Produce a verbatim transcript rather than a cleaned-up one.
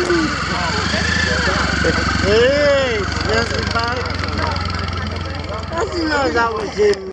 Hey, yes, bye. How do you know that was him?